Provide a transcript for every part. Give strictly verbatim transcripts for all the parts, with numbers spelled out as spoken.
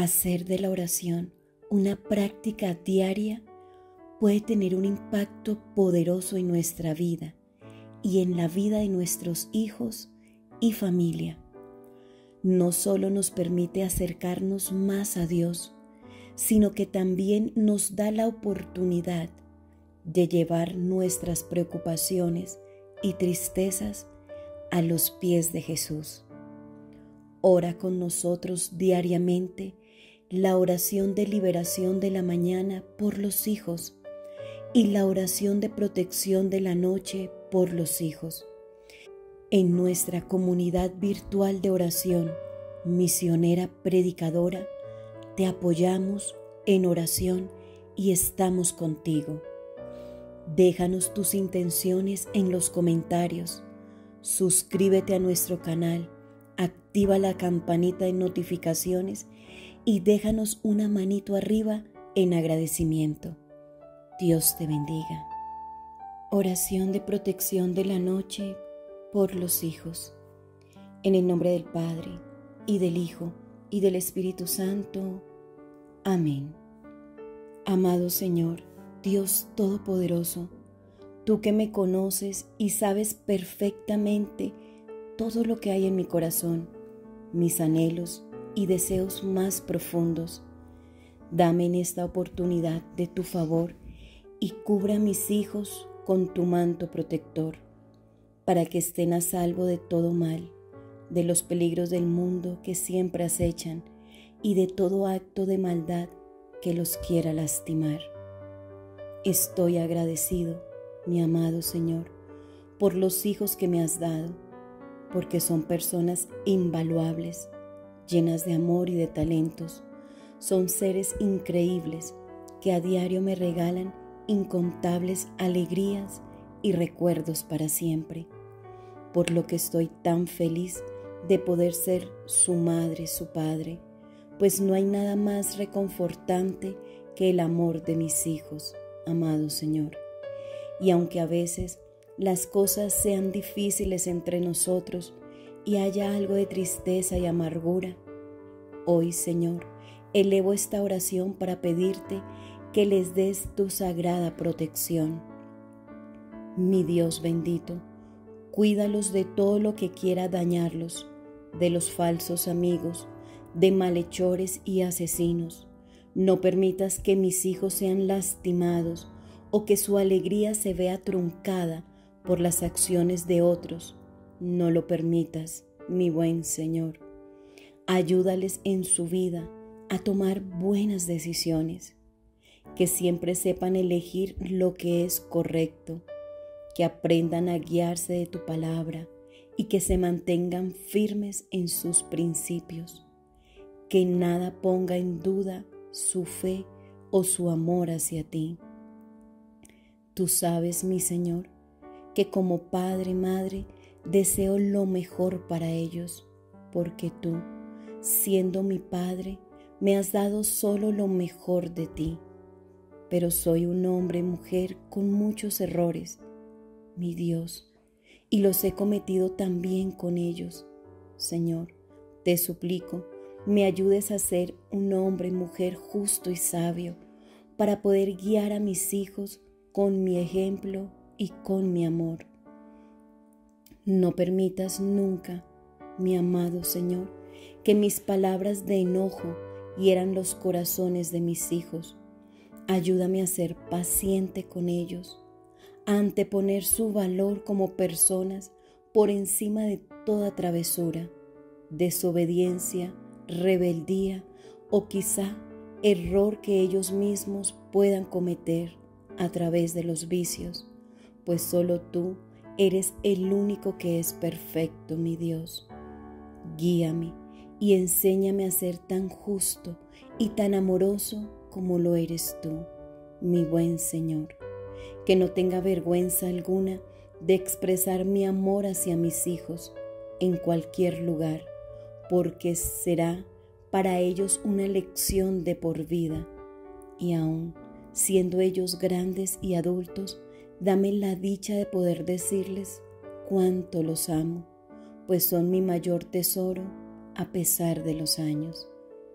Hacer de la oración una práctica diaria puede tener un impacto poderoso en nuestra vida y en la vida de nuestros hijos y familia. No solo nos permite acercarnos más a Dios, sino que también nos da la oportunidad de llevar nuestras preocupaciones y tristezas a los pies de Jesús. Ora con nosotros diariamente la oración de liberación de la mañana por los hijos y la oración de protección de la noche por los hijos. En nuestra comunidad virtual de oración, Misionera Predicadora, te apoyamos en oración y estamos contigo. Déjanos tus intenciones en los comentarios, suscríbete a nuestro canal, activa la campanita de notificaciones y déjanos una manito arriba en agradecimiento. Dios te bendiga. Oración de protección de la noche por los hijos. En el nombre del Padre, y del Hijo, y del Espíritu Santo. Amén. Amado Señor, Dios Todopoderoso, tú que me conoces y sabes perfectamente todo lo que hay en mi corazón, mis anhelos y deseos más profundos, dame en esta oportunidad de tu favor y cubra a mis hijos con tu manto protector, para que estén a salvo de todo mal, de los peligros del mundo que siempre acechan y de todo acto de maldad que los quiera lastimar. Estoy agradecido, mi amado Señor, por los hijos que me has dado, porque son personas invaluables, llenas de amor y de talentos. Son seres increíbles que a diario me regalan incontables alegrías y recuerdos para siempre, por lo que estoy tan feliz de poder ser su madre, su padre, pues no hay nada más reconfortante que el amor de mis hijos, amado Señor. Y aunque a veces las cosas sean difíciles entre nosotros y haya algo de tristeza y amargura, hoy, Señor, elevo esta oración para pedirte que les des tu sagrada protección. Mi Dios bendito, cuídalos de todo lo que quiera dañarlos, de los falsos amigos, de malhechores y asesinos. No permitas que mis hijos sean lastimados o que su alegría se vea truncada por las acciones de otros. No lo permitas, mi buen Señor. Ayúdales en su vida a tomar buenas decisiones, que siempre sepan elegir lo que es correcto, que aprendan a guiarse de tu palabra y que se mantengan firmes en sus principios, que nada ponga en duda su fe o su amor hacia ti. Tú sabes, mi Señor, que como padre y madre deseo lo mejor para ellos, porque tú, siendo mi Padre, me has dado solo lo mejor de ti. Pero soy un hombre y mujer con muchos errores, mi Dios, y los he cometido también con ellos. Señor, te suplico, me ayudes a ser un hombre y mujer justo y sabio, para poder guiar a mis hijos con mi ejemplo y con mi amor. No permitas nunca, mi amado Señor, que mis palabras de enojo hieran los corazones de mis hijos. Ayúdame a ser paciente con ellos, a anteponer su valor como personas por encima de toda travesura, desobediencia, rebeldía o quizá error que ellos mismos puedan cometer a través de los vicios, pues solo tú eres el único que es perfecto, mi Dios. Guíame y enséñame a ser tan justo y tan amoroso como lo eres tú, mi buen Señor, que no tenga vergüenza alguna de expresar mi amor hacia mis hijos en cualquier lugar, porque será para ellos una lección de por vida. Y aún siendo ellos grandes y adultos, dame la dicha de poder decirles cuánto los amo, pues son mi mayor tesoro a pesar de los años.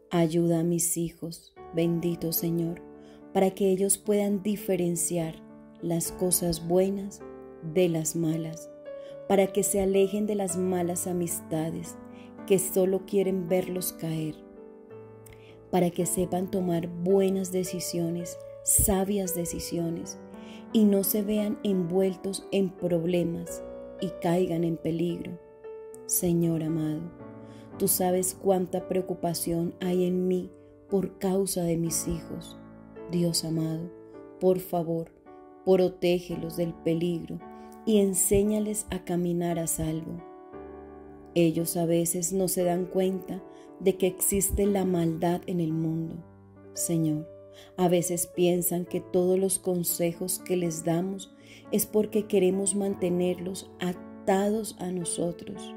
Ayuda a mis hijos, bendito Señor, para que ellos puedan diferenciar las cosas buenas de las malas, para que se alejen de las malas amistades que solo quieren verlos caer, para que sepan tomar buenas decisiones, sabias decisiones, y no se vean envueltos en problemas y caigan en peligro. Señor amado, tú sabes cuánta preocupación hay en mí por causa de mis hijos. Dios amado, por favor, protégelos del peligro y enséñales a caminar a salvo. Ellos a veces no se dan cuenta de que existe la maldad en el mundo. Señor, a veces piensan que todos los consejos que les damos es porque queremos mantenerlos atados a nosotros,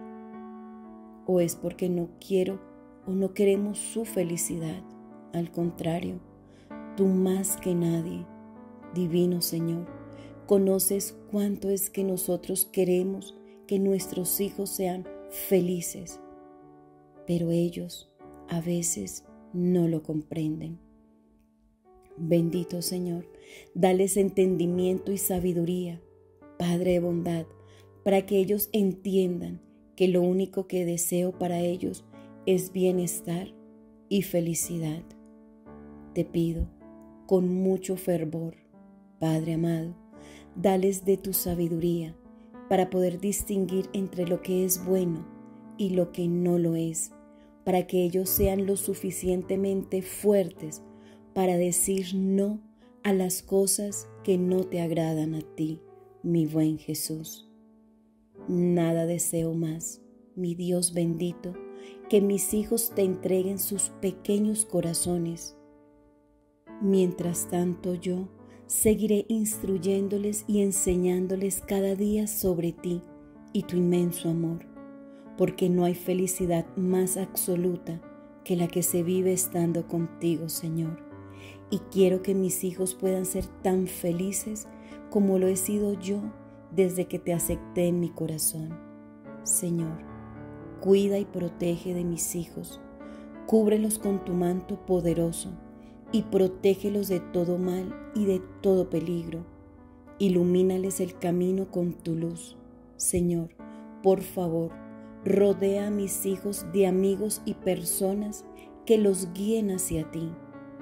o es porque no quiero o no queremos su felicidad. Al contrario, tú más que nadie, divino Señor, conoces cuánto es que nosotros queremos que nuestros hijos sean felices, pero ellos a veces no lo comprenden. Bendito Señor, dales entendimiento y sabiduría, Padre de bondad, para que ellos entiendan que lo único que deseo para ellos es bienestar y felicidad. Te pido con mucho fervor, Padre amado, dales de tu sabiduría para poder distinguir entre lo que es bueno y lo que no lo es, para que ellos sean lo suficientemente fuertes para decir no a las cosas que no te agradan a ti, mi buen Jesús. Nada deseo más, mi Dios bendito, que mis hijos te entreguen sus pequeños corazones. Mientras tanto yo seguiré instruyéndoles y enseñándoles cada día sobre ti y tu inmenso amor, porque no hay felicidad más absoluta que la que se vive estando contigo, Señor. Y quiero que mis hijos puedan ser tan felices como lo he sido yo desde que te acepté en mi corazón. Señor, cuida y protege de mis hijos, cúbrelos con tu manto poderoso y protégelos de todo mal y de todo peligro. Ilumínales el camino con tu luz. Señor, por favor, rodea a mis hijos de amigos y personas que los guíen hacia ti.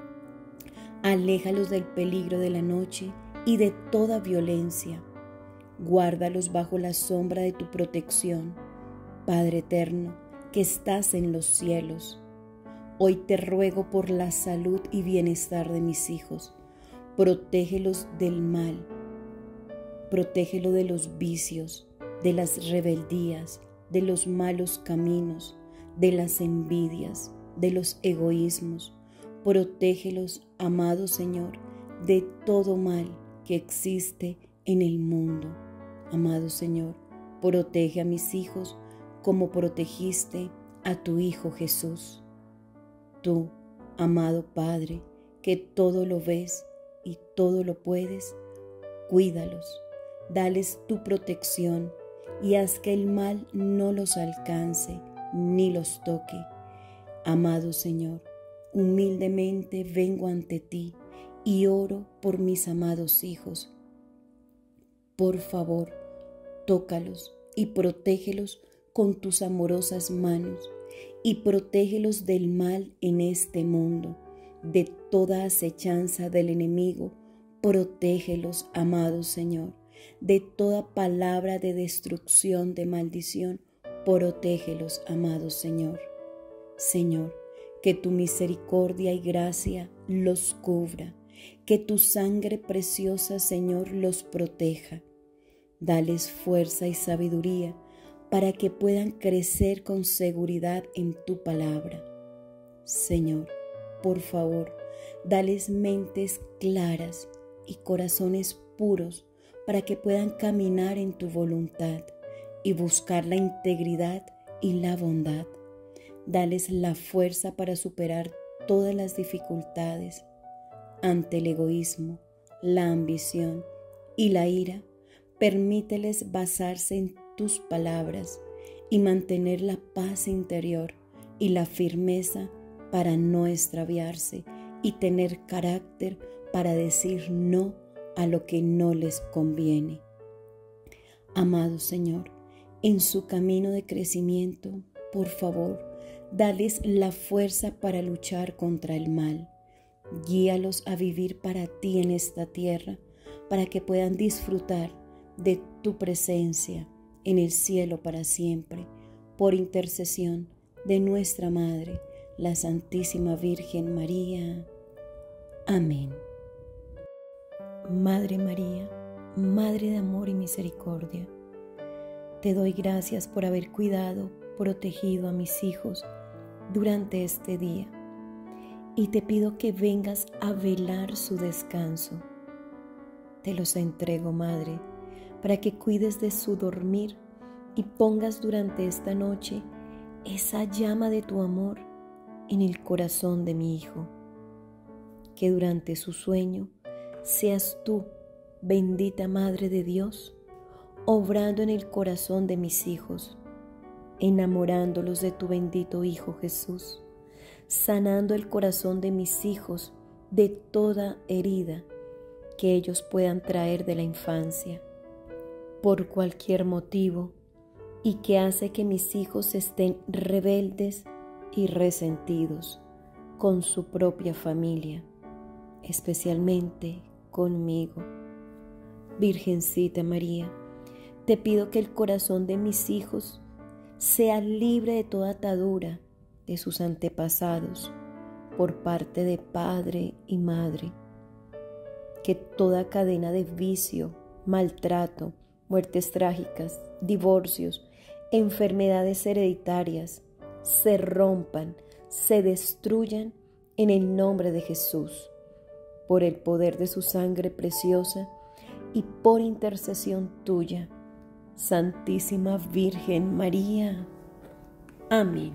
Aléjalos del peligro de la noche y de toda violencia. Guárdalos bajo la sombra de tu protección, Padre eterno, que estás en los cielos. Hoy te ruego por la salud y bienestar de mis hijos. Protégelos del mal. Protégelo de los vicios, de las rebeldías, de los malos caminos, de las envidias, de los egoísmos. Protégelos, amado Señor, de todo mal que existe en el mundo. Amado Señor, protege a mis hijos como protegiste a tu Hijo Jesús. Tú, amado Padre, que todo lo ves y todo lo puedes, cuídalos, dales tu protección y haz que el mal no los alcance ni los toque. Amado Señor, humildemente vengo ante ti y oro por mis amados hijos. Por favor, tócalos y protégelos con tus amorosas manos y protégelos del mal en este mundo, de toda acechanza del enemigo. Protégelos, amado Señor, de toda palabra de destrucción, de maldición. Protégelos, amado Señor. Señor, que tu misericordia y gracia los cubra, que tu sangre preciosa, Señor, los proteja. Dales fuerza y sabiduría para que puedan crecer con seguridad en tu palabra. Señor, por favor, dales mentes claras y corazones puros para que puedan caminar en tu voluntad y buscar la integridad y la bondad. Dales la fuerza para superar todas las dificultades ante el egoísmo, la ambición y la ira. Permíteles basarse en tus palabras y mantener la paz interior y la firmeza para no extraviarse y tener carácter para decir no a lo que no les conviene. Amado Señor, en su camino de crecimiento, por favor, dales la fuerza para luchar contra el mal. Guíalos a vivir para ti en esta tierra, para que puedan disfrutar de tu presencia en el cielo para siempre, por intercesión de nuestra Madre, la Santísima Virgen María. Amén. Madre María, Madre de amor y misericordia, te doy gracias por haber cuidado, protegido a mis hijos durante este día, y te pido que vengas a velar su descanso. Te los entrego, Madre, para que cuides de su dormir y pongas durante esta noche esa llama de tu amor en el corazón de mi hijo. Que durante su sueño seas tú, bendita Madre de Dios, obrando en el corazón de mis hijos, enamorándolos de tu bendito Hijo Jesús, sanando el corazón de mis hijos de toda herida que ellos puedan traer de la infancia, por cualquier motivo, y que hace que mis hijos estén rebeldes y resentidos con su propia familia, especialmente conmigo. Virgencita María, te pido que el corazón de mis hijos sea libre de toda atadura de sus antepasados por parte de padre y madre, que toda cadena de vicio, maltrato, muertes trágicas, divorcios, enfermedades hereditarias se rompan, se destruyan en el nombre de Jesús, por el poder de su sangre preciosa y por intercesión tuya, Santísima Virgen María. Amén.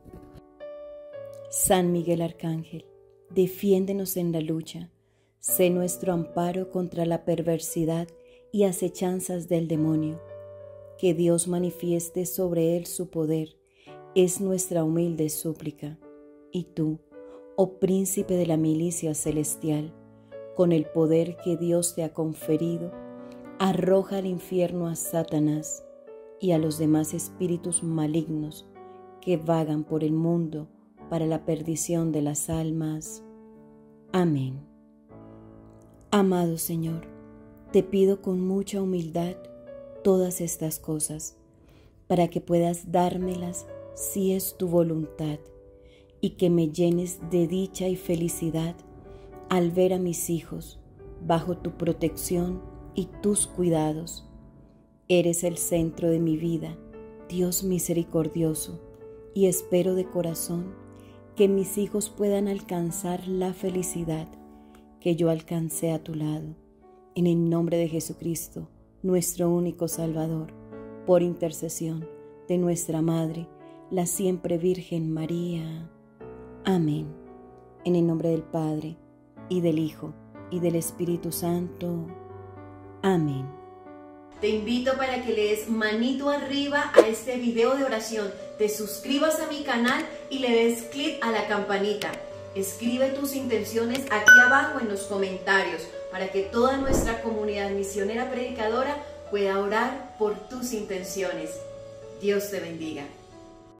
San Miguel Arcángel, defiéndenos en la lucha, sé nuestro amparo contra la perversidad y acechanzas del demonio. Que Dios manifieste sobre él su poder, es nuestra humilde súplica. Y tú, oh príncipe de la milicia celestial, con el poder que Dios te ha conferido, arroja al infierno a Satanás y a los demás espíritus malignos que vagan por el mundo para la perdición de las almas. Amén. Amado Señor, te pido con mucha humildad todas estas cosas, para que puedas dármelas si es tu voluntad, y que me llenes de dicha y felicidad al ver a mis hijos bajo tu protección y tus cuidados. Eres el centro de mi vida, Dios misericordioso, y espero de corazón que mis hijos puedan alcanzar la felicidad que yo alcancé a tu lado. En el nombre de Jesucristo, nuestro único Salvador, por intercesión de nuestra Madre, la siempre Virgen María. Amén. En el nombre del Padre, y del Hijo, y del Espíritu Santo. Amén. Te invito para que le des manito arriba a este video de oración, te suscribas a mi canal y le des clic a la campanita. Escribe tus intenciones aquí abajo en los comentarios para que toda nuestra comunidad misionera predicadora pueda orar por tus intenciones. Dios te bendiga.